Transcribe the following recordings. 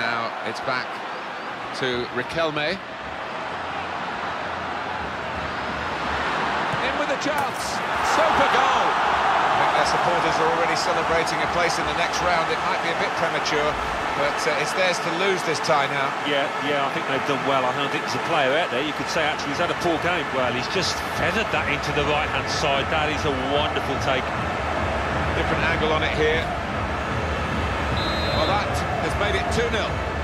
Now it's back to Riquelme. In with a chance. Super goal. I think their supporters are already celebrating a place in the next round. It might be a bit premature, but it's theirs to lose this tie now. Yeah, I think they've done well. I don't think there's a player out there you could say actually he's had a poor game. Well, he's just feathered that into the right-hand side. That is a wonderful take. Different angle on it here. Well, that has made it 2-0.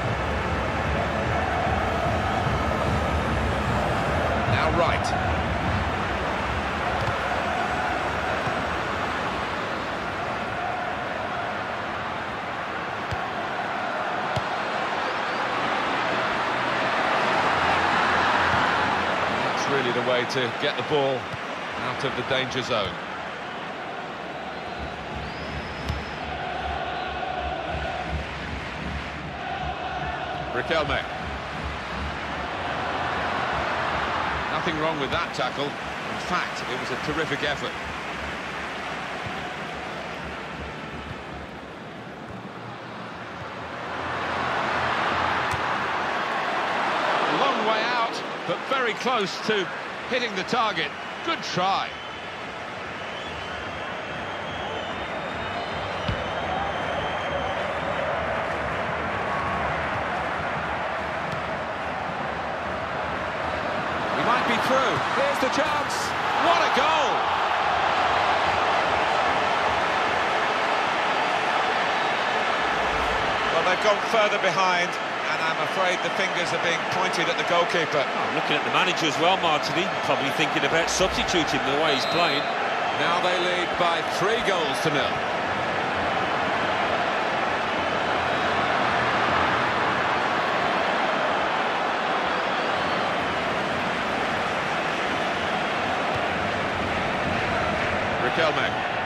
Now Wright. Really the way to get the ball out of the danger zone. Riquelme. Nothing wrong with that tackle. In fact, it was a terrific effort. Long way out, but very close to hitting the target. Good try. He might be through. Here's the chance. What a goal! Well, they've gone further behind, and I'm afraid the fingers are being pointed at the goalkeeper. Oh, looking at the manager as well, Martini, probably thinking about substituting the way he's playing. Now they lead by 3 goals to 0. Riquelme.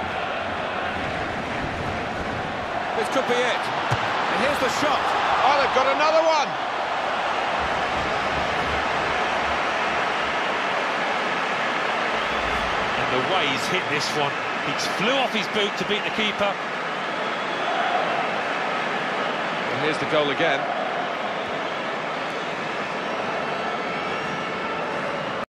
This could be it. And here's the shot. Oh, they've got another one! And the way he's hit this one, he flew off his boot to beat the keeper. And here's the goal again.